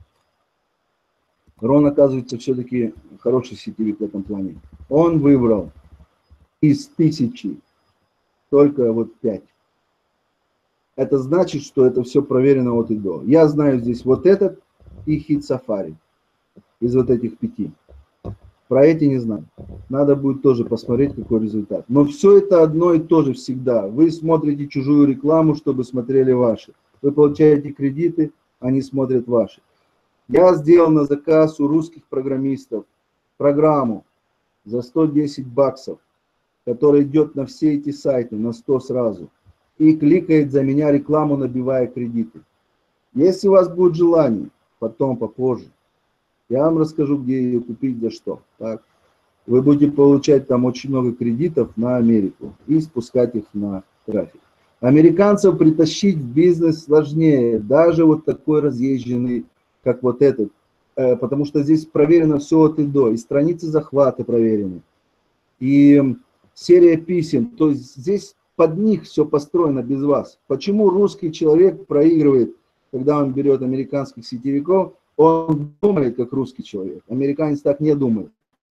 Рон, оказывается, все-таки хороший сетевик в этом плане. Он выбрал из тысячи только вот пять. Это значит, что это все проверено от и до. Я знаю здесь вот этот и Hit Safari. Из вот этих пяти. Про эти не знаю. Надо будет тоже посмотреть, какой результат. Но все это одно и то же всегда. Вы смотрите чужую рекламу, чтобы смотрели ваши. Вы получаете кредиты, они смотрят ваши. Я сделал на заказ у русских программистов программу за сто десять баксов, которая идет на все эти сайты, на сто сразу. И кликает за меня рекламу, набивая кредиты. Если у вас будет желание, потом, попозже, я вам расскажу, где ее купить, за что. Так? Вы будете получать там очень много кредитов на Америку и спускать их на трафик. Американцев притащить в бизнес сложнее, даже вот такой разъезженный, как вот этот, потому что здесь проверено все от и до, и страницы захвата проверены, и серия писем, то есть здесь под них все построено без вас. Почему русский человек проигрывает, когда он берет американских сетевиков? Он думает, как русский человек. Американец так не думает.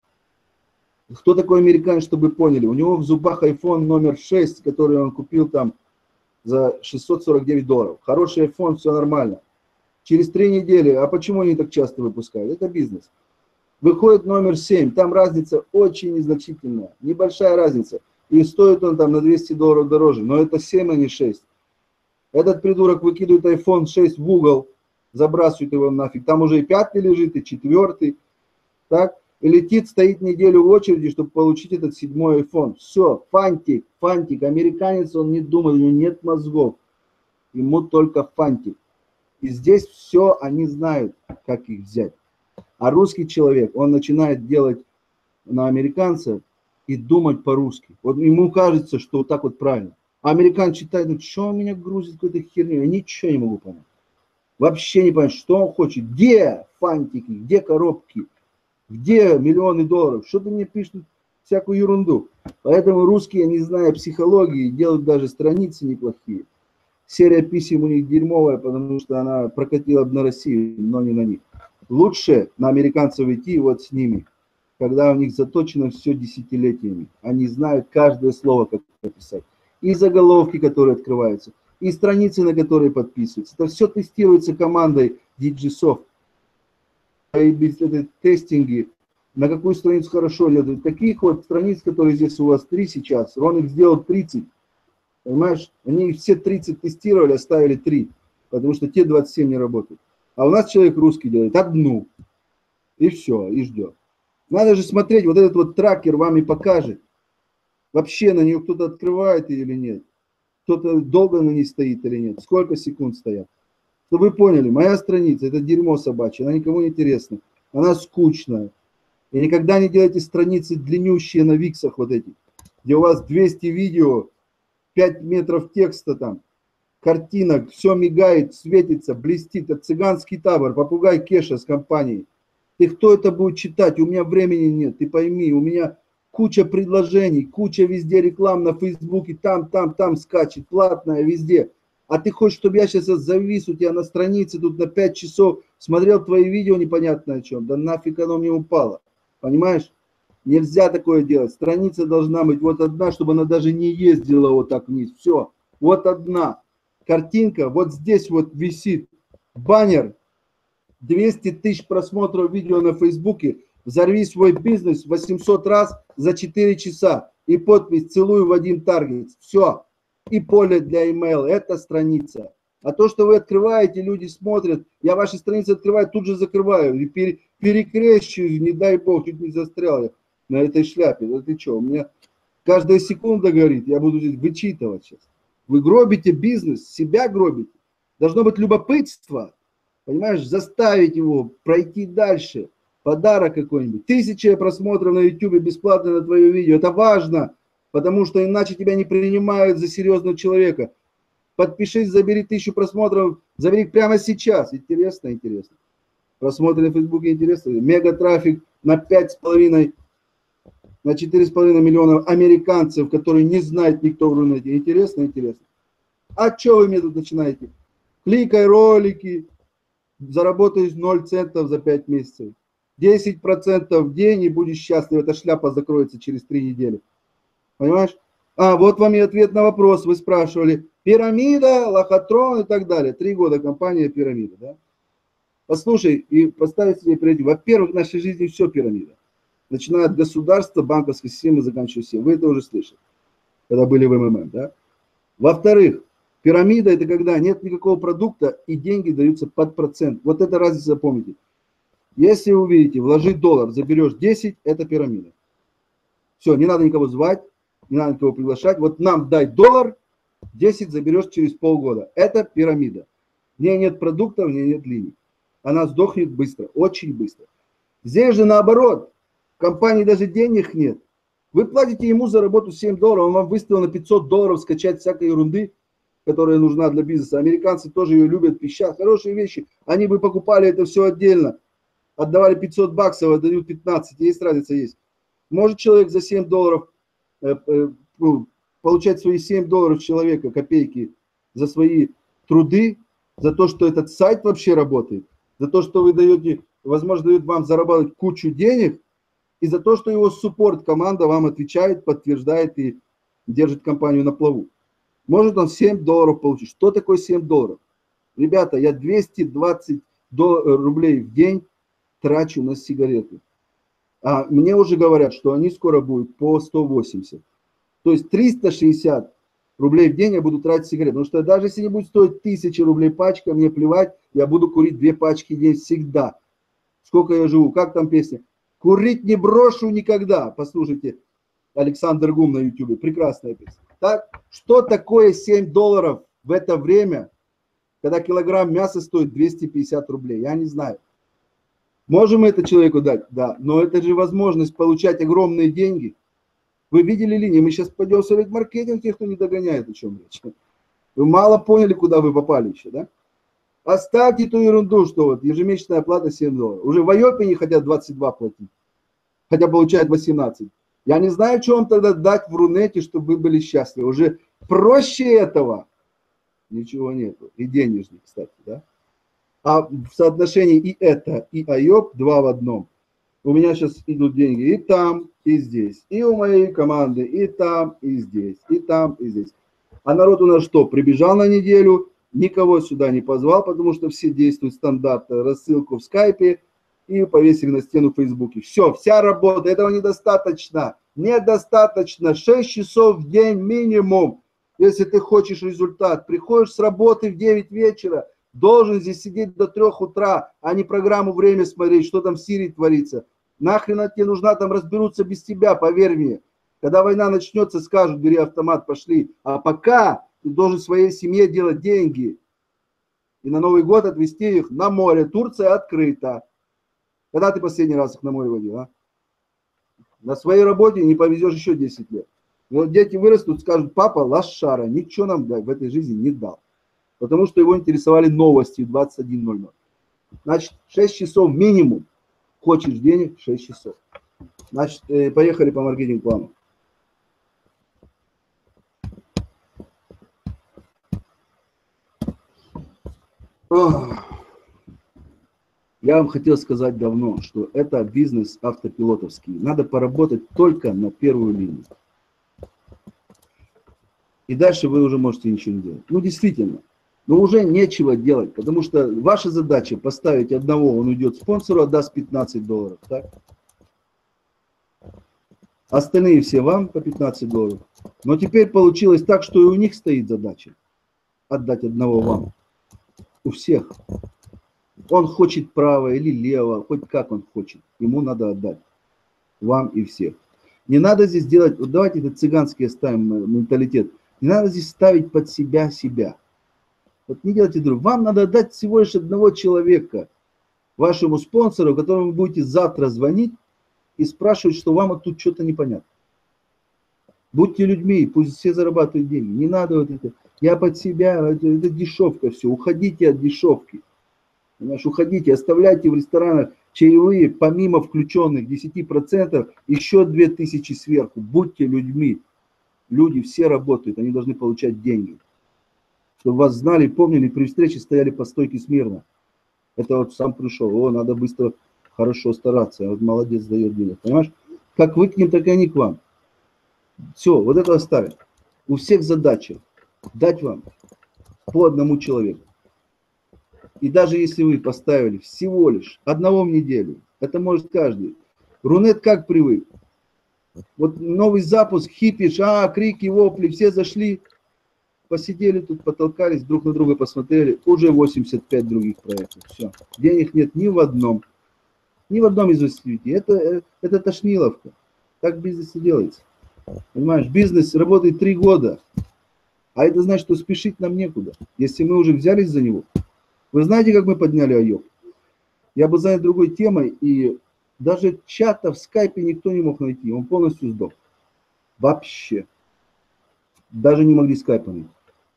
Кто такой американец, чтобы вы поняли? У него в зубах iPhone номер шесть, который он купил там за шестьсот сорок девять долларов. Хороший iPhone, все нормально. Через три недели, а почему они так часто выпускают? Это бизнес. Выходит номер семь, там разница очень незначительная. Небольшая разница. И стоит он там на двести долларов дороже. Но это семь, а не шесть. Этот придурок выкидывает iPhone шесть в угол. Забрасывает его нафиг. Там уже и пятый лежит, и четвертый. Так? И летит, стоит неделю в очереди, чтобы получить этот седьмой iPhone. Все, фантик, фантик. Американец, он не думает, у него нет мозгов. Ему только фантик. И здесь все они знают, как их взять. А русский человек, он начинает делать на американца и думать по-русски. Вот ему кажется, что вот так вот правильно. А американец читает, ну что он меня грузит какой-то херню, я ничего не могу понять. Вообще не понимаю, что он хочет. Где фантики, где коробки, где миллионы долларов? Что ты мне пишешь всякую ерунду? Поэтому русские, не зная психологии, делают даже страницы неплохие. Серия писем у них дерьмовая, потому что она прокатила бы на Россию, но не на них. Лучше на американцев идти вот с ними, когда у них заточено все десятилетиями. Они знают каждое слово, как написать. И заголовки, которые открываются, и страницы, на которые подписываются. Это все тестируется командой Digisoft. И без этой тестинги, на какую страницу хорошо лезут. Таких вот страниц, которые здесь у вас три сейчас, он их сделал тридцать. Понимаешь? Они все тридцать тестировали, оставили три, потому что те двадцать семь не работают. А у нас человек русский делает одну. И все, и ждет. Надо же смотреть, вот этот вот трекер вам и покажет. Вообще на нее кто-то открывает или нет. Кто-то долго на ней стоит или нет. Сколько секунд стоят. Чтобы вы поняли, моя страница это дерьмо собачье. Она никому не интересна. Она скучная. И никогда не делайте страницы длиннющие на виксах вот эти. Где у вас двести видео, пять метров текста там. Картинок, все мигает, светится, блестит. Это цыганский табор, попугай Кеша с компанией. И кто это будет читать? У меня времени нет, ты пойми, у меня куча предложений, куча везде реклам на Фейсбуке, там, там, там скачет, платная везде. А ты хочешь, чтобы я сейчас завис у тебя на странице тут на пять часов, смотрел твои видео непонятно о чем? Да нафиг оно мне упало, понимаешь? Нельзя такое делать. Страница должна быть вот одна, чтобы она даже не ездила вот так вниз. Все, вот одна. Картинка вот здесь вот висит, баннер. двести тысяч просмотров видео на Фейсбуке, взорви свой бизнес восемьсот раз за четыре часа. И подпись «Целую, Вадим Таргетс». Все. И поле для email. Это страница. А то, что вы открываете, люди смотрят, я ваши страницы открываю, тут же закрываю. И пере, перекрещиваю, не дай бог, чуть не застрял я на этой шляпе. Да ты что, у меня каждая секунда горит, я буду здесь вычитывать сейчас. Вы гробите бизнес, себя гробите. Должно быть любопытство. Понимаешь, заставить его пройти дальше. Подарок какой-нибудь. Тысяча просмотров на ютубе бесплатно на твое видео. Это важно, потому что иначе тебя не принимают за серьезного человека. Подпишись, забери тысячу просмотров, забери прямо сейчас. Интересно, интересно. Просмотры на Фейсбуке интересно. Мега трафик на пять с половиной, на четыре с половиной миллиона американцев, которые не знают никто в Рунете. Интересно, интересно. А что вы мне тут начинаете? Кликай ролики. Заработаешь ноль центов за пять месяцев. десять процентов в день и будешь счастлив. Эта шляпа закроется через три недели. Понимаешь? А, вот вам и ответ на вопрос. Вы спрашивали. Пирамида, лохотрон и так далее. Три года компания пирамида. Да? Послушай и поставь себе приоритет. Во-первых, в нашей жизни все пирамида. Начиная от государства, банковской системы, заканчивая всем. Вы это уже слышали, когда были в эм эм эм. Да? Во-вторых, пирамида это когда нет никакого продукта и деньги даются под процент. Вот это разница, запомните. Если вы увидите, вложить доллар, заберешь десять, это пирамида. Все, не надо никого звать, не надо никого приглашать. Вот нам дай доллар, десять заберешь через полгода. Это пирамида. В ней нет продуктов, в ней нет линий. Она сдохнет быстро, очень быстро. Здесь же наоборот. В компании даже денег нет. Вы платите ему за работу семь долларов, он вам выставил на пятьсот долларов скачать всякой ерунды, которая нужна для бизнеса. Американцы тоже ее любят, пищат. Хорошие вещи. Они бы покупали это все отдельно. Отдавали пятьсот баксов, отдают пятнадцать. Есть разница, есть. Может человек за семь долларов э, э, ну, получать свои семь долларов человека, копейки, за свои труды, за то, что этот сайт вообще работает, за то, что вы даете, возможно, дают вам зарабатывать кучу денег, и за то, что его суппорт команда вам отвечает, подтверждает и держит компанию на плаву. Может он семь долларов получить. Что такое семь долларов? Ребята, я двести двадцать рублей в день трачу на сигареты. А мне уже говорят, что они скоро будут по сто восемьдесят. То есть триста шестьдесят рублей в день я буду тратить сигареты. Потому что даже если не будет стоить тысяча рублей пачка, мне плевать, я буду курить две пачки в день всегда. Сколько я живу? Как там песня? Курить не брошу никогда. Послушайте, Александр Гум на ютубе. Прекрасная песня. Так, что такое семь долларов в это время, когда килограмм мяса стоит двести пятьдесят рублей? Я не знаю. Можем мы это человеку дать? Да. Но это же возможность получать огромные деньги. Вы видели линии? Мы сейчас пойдем в совет маркетинг, тех, кто не догоняет, о чем речь. Вы мало поняли, куда вы попали еще, да? Оставьте ту ерунду, что вот ежемесячная оплата семь долларов. Уже в Айопе не хотят двадцать два платить, хотя получают восемнадцать. Я не знаю, что вам тогда дать в Рунете, чтобы вы были счастливы. Уже проще этого ничего нету. И денежный, кстати, да? А в соотношении и это, и Айоп два в одном. У меня сейчас идут деньги и там, и здесь. И у моей команды и там, и здесь. И там, и здесь. А народ у нас что? Прибежал на неделю, никого сюда не позвал, потому что все действуют стандартно. Рассылку в скайпе и повесили на стену в Фейсбуке. Все, вся работа. Этого недостаточно. Недостаточно. шесть часов в день минимум. Если ты хочешь результат. Приходишь с работы в девять вечера, Должен здесь сидеть до трех утра, а не программу «Время» смотреть, что там в Сирии творится. Нахрен она тебе нужна, там разберутся без тебя, поверь мне. Когда война начнется, скажут, бери автомат, пошли. А пока ты должен своей семье делать деньги. И на Новый год отвезти их на море. Турция открыта. Когда ты последний раз их на море водил, а? На своей работе не повезешь еще десять лет. Вот дети вырастут, скажут, папа лошара, ничего нам в этой жизни не дал. Потому что его интересовали новости в двадцать один ноль ноль. Значит, шесть часов минимум. Хочешь денег, шесть часов. Значит, э, поехали по маркетинг-плану. Я вам хотел сказать давно, что это бизнес автопилотовский. Надо поработать только на первую линию. И дальше вы уже можете ничего не делать. Ну, действительно. Но уже нечего делать, потому что ваша задача поставить одного, он уйдет спонсору, отдаст пятнадцать долларов. Так? Остальные все вам по пятнадцать долларов. Но теперь получилось так, что и у них стоит задача отдать одного вам. У всех. Он хочет право или лево, хоть как он хочет. Ему надо отдать. Вам и всех. Не надо здесь делать, вот давайте этот цыганский оставим менталитет. Не надо здесь ставить под себя себя. Вот не делайте друг. Вам надо отдать всего лишь одного человека, вашему спонсору, которому вы будете завтра звонить и спрашивать, что вам тут что-то непонятно. Будьте людьми, пусть все зарабатывают деньги. Не надо вот это. Я под себя, это, это дешевка все. Уходите от дешевки. Понимаешь, уходите, оставляйте в ресторанах чаевые, помимо включенных десяти процентов, еще две тысячи сверху. Будьте людьми. Люди все работают, они должны получать деньги. Чтобы вас знали, помнили, при встрече стояли по стойке смирно. Это вот сам пришел, о, надо быстро, хорошо стараться, вот молодец, дает денег, понимаешь? Как вы к ним, так и они к вам. Все, вот это оставить. У всех задача дать вам по одному человеку. И даже если вы поставили всего лишь одного в неделю, это может каждый. Рунет как привык? Вот новый запуск, хипиш, а, крики, вопли, все зашли. Посидели тут, потолкались, друг на друга посмотрели, уже восемьдесят пять других проектов. Все. Денег нет ни в одном. Ни в одном из восьмидесяти. Это, это тошниловка. Так бизнес и делается. Понимаешь, бизнес работает три года. А это значит, что спешить нам некуда. Если мы уже взялись за него. Вы знаете, как мы подняли АЙО? Я бы занят другой темой. И даже чата в скайпе никто не мог найти. Он полностью сдох. Вообще. Даже не могли скайпа найти.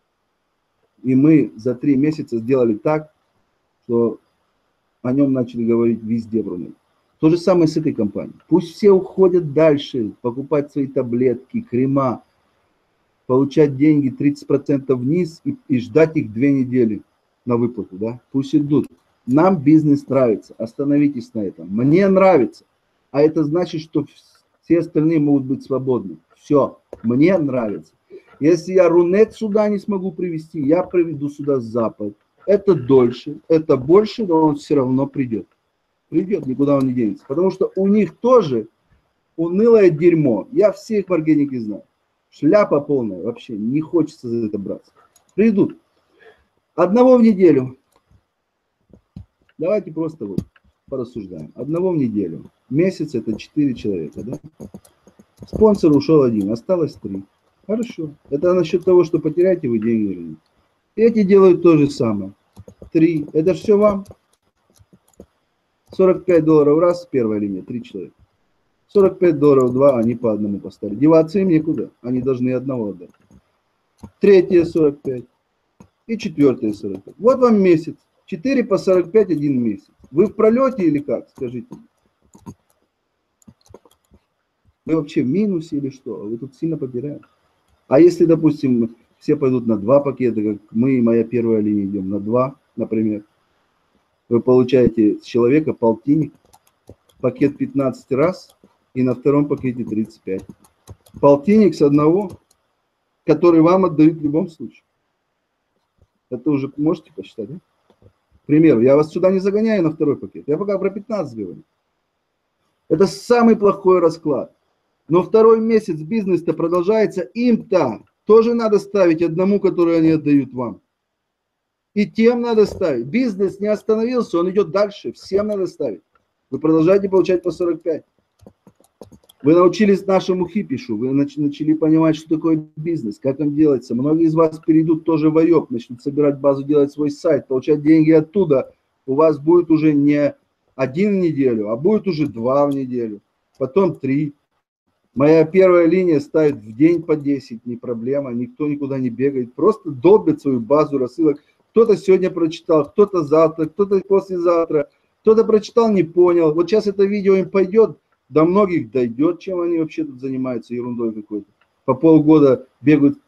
И мы за три месяца сделали так, что о нем начали говорить везде в Рунете. То же самое с этой компанией. Пусть все уходят дальше, покупать свои таблетки, крема, получать деньги тридцать процентов вниз и, и ждать их две недели на выплату. Да? Пусть идут. Нам бизнес нравится. Остановитесь на этом. Мне нравится. А это значит, что все остальные могут быть свободны. Все. Мне нравится. Если я Рунет сюда не смогу привести, я приведу сюда Запад. Это дольше, это больше, но он все равно придет. Придет, никуда он не денется. Потому что у них тоже унылое дерьмо. Я всех маркетинги знаю. Шляпа полная, вообще не хочется за это браться. Придут. Одного в неделю. Давайте просто вот порассуждаем. Одного в неделю. Месяц это четыре человека. Да? Спонсор ушел один, осталось три. Хорошо. Это насчет того, что потеряете вы деньги или нет. Эти делают то же самое. Три. Это все вам. сорок пять долларов раз, первая линия, три человека. сорок пять долларов два, они по одному поставили. Деваться им некуда. Они должны одного отдать. Третье сорок пять. И четвертое сорок пять. Вот вам месяц. четыре по сорок пять, один месяц. Вы в пролете или как? Скажите. Вы вообще в минусе или что? Вы тут сильно потеряете. А если, допустим, все пойдут на два пакета, как мы и моя первая линия идем на два, например, вы получаете с человека полтинник, пакет пятнадцать раз, и на втором пакете тридцать пять. Полтинник с одного, который вам отдают в любом случае. Это уже можете посчитать, да? К примеру, я вас сюда не загоняю на второй пакет, я пока про пятнадцать говорю. Это самый плохой расклад. Но второй месяц бизнес-то продолжается, им-то тоже надо ставить одному, который они отдают вам. И тем надо ставить. Бизнес не остановился, он идет дальше. Всем надо ставить. Вы продолжаете получать по сорок пять. Вы научились нашему хипишу, вы начали понимать, что такое бизнес, как он делается. Многие из вас перейдут тоже в АЙОП, начнут собирать базу, делать свой сайт, получать деньги оттуда. У вас будет уже не один в неделю, а будет уже два в неделю, потом три. Моя первая линия ставит в день по десять, не проблема, никто никуда не бегает. Просто долбит свою базу рассылок. Кто-то сегодня прочитал, кто-то завтра, кто-то послезавтра, кто-то прочитал, не понял. Вот сейчас это видео им пойдет. До многих дойдет, чем они вообще тут занимаются ерундой какой-то. По полгода бегают